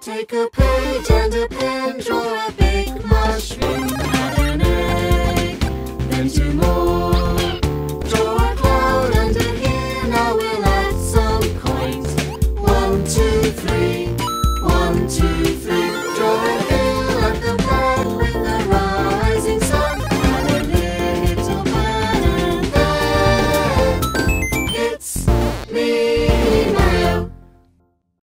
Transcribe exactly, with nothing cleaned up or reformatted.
Take a page and a pen, draw a big mushroom, add an egg, then two more. Draw a cloud under here, now we'll add some coins. One, two, three.